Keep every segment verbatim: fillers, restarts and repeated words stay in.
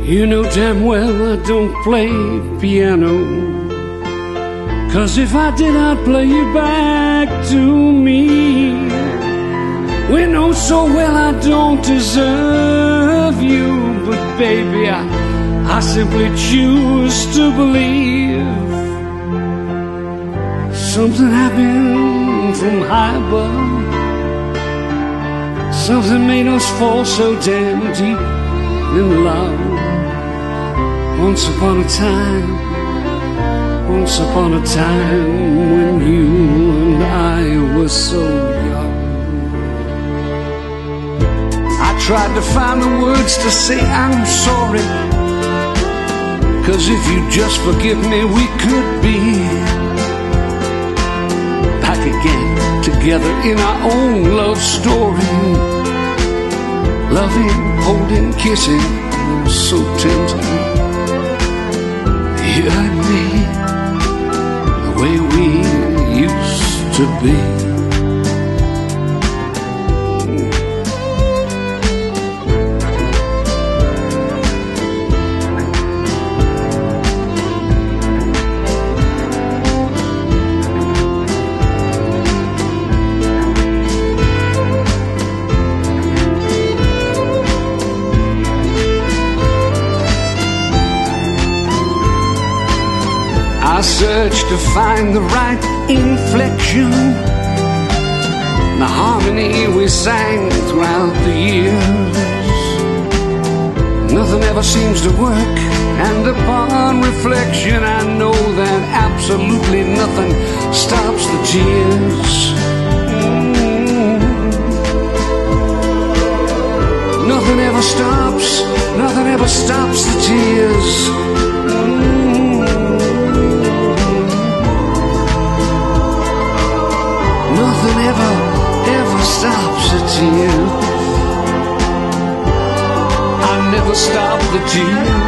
You know damn well I don't play piano, 'cause if I did I'd play you back to me. We know so well I don't deserve you, but baby I, I simply choose to believe something happened from high above. Something made us fall so damn deep in love. Once upon a time, once upon a time, when you and I were so young. I tried to find the words to say I'm sorry, 'cause if you just forgive me we could be back again, together in our own love story. Loving, holding, kissing, so tender. You and me, the way we used to be. I searched to find the right inflection, the harmony we sang throughout the years. Nothing ever seems to work, and upon reflection I know that absolutely nothing stops the tears. Mm. Nothing ever stops, nothing ever stops the tears. Mm. Nothing ever, ever stops the tears. I never stop the tears.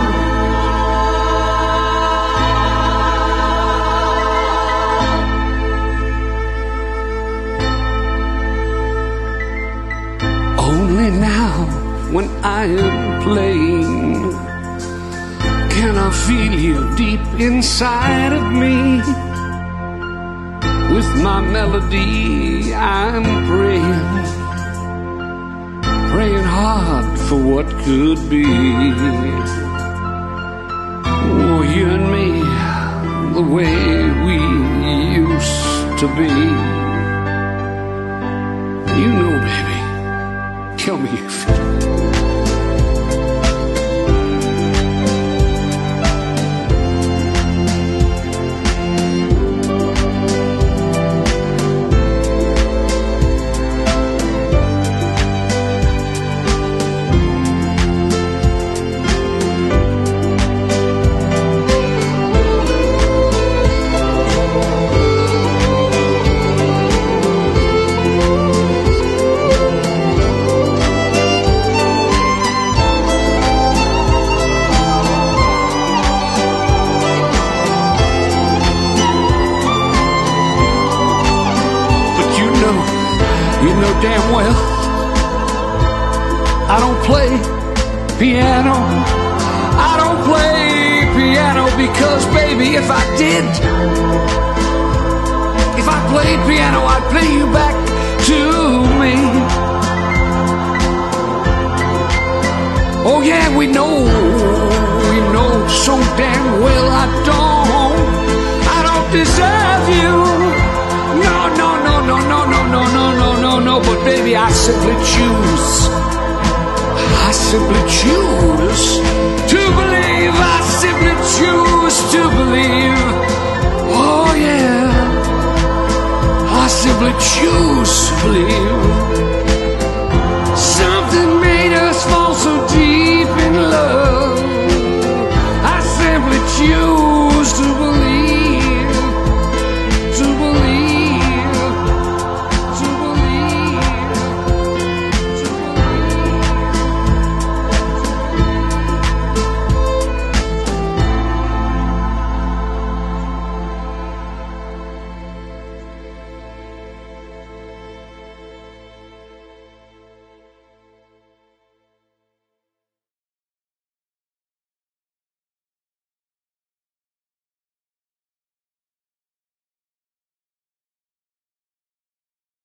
Only now, when I am playing, can I feel you deep inside of me. With my melody I'm praying, praying hard for what could be. Oh, you and me, the way we used to be. You know, baby, tell me you feel it. You know damn well I don't play piano. I don't play piano because, baby, if I did, if I played piano, I'd play you back to me. Oh yeah, we know, we know so damn well I don't, I don't deserve you. No, no, no, no, no, no, no, no, no, no, no, but baby, I simply choose, I simply choose to believe, I simply choose to believe. Oh yeah, I simply choose to believe.